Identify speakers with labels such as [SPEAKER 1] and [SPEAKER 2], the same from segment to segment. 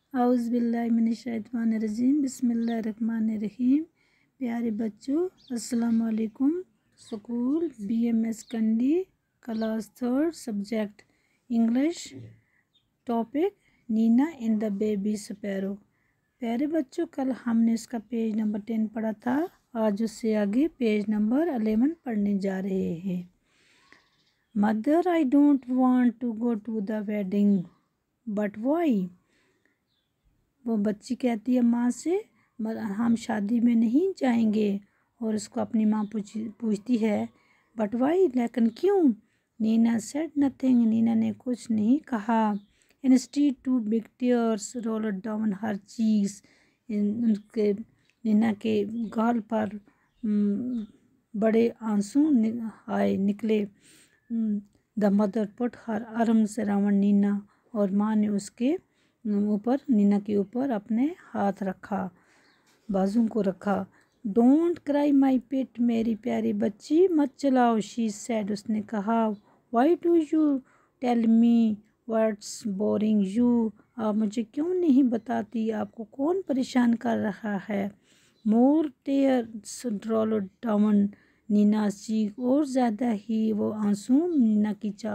[SPEAKER 1] औज़ुबिल्लाहिमिनश्शैतानिर्रजीम बिस्मिल्लाहिर्रहमानिर्रहीम। प्यारे बच्चों, अस्सलाम वालेकुम। School BMS Kandi, class 3, subject English, topic Neena in the baby sparrow. प्यारे बच्चों, कल हमने इसका पेज नंबर 10 पढ़ा था। आज उससे आगे पेज नंबर 11 पढ़ने जा रहे हैं। Mother, I don't want to go to the wedding, but why? वो बच्ची कहती है माँ से, हम शादी में नहीं जाएंगे। और उसको अपनी माँ पूछती है, बट वाई, लेकिन क्यों? नीना सेड नथिंग, नीना ने कुछ नहीं कहा। Instead two big tears roll down her cheeks, उनके नीना के गाल पर बड़े आंसू आए निकले। The mother put her arms around Neena, और माँ ने उसके ऊपर, नीना के ऊपर अपने हाथ रखा, बाजू को रखा। डोंट क्राई माई पेट, मेरी प्यारी बच्ची मत चलाओ। शी सेड, उसने कहा। Why do you tell me what's boring you, आप मुझे क्यों नहीं बताती, आपको कौन परेशान कर रहा है? More tears rolled down Neena cheek, और ज़्यादा ही वो आंसू नीना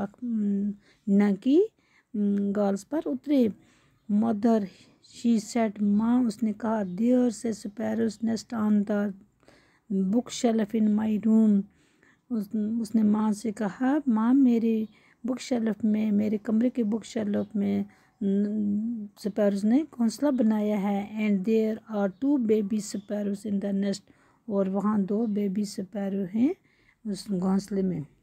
[SPEAKER 1] की गाल्स पर उतरे। मदर, शी सेड, माँ उसने कहा। There's sparrow's nest on the bookshelf in my room, उसने माँ से कहा, माँ मेरे बुक शेल्फ में, मेरे कमरे के बुक शेल्फ में स्पैरोस ने घोंसला बनाया है। And there are 2 baby sparrows in the nest, और वहाँ 2 बेबी स्पैरो हैं उस घोंसले में।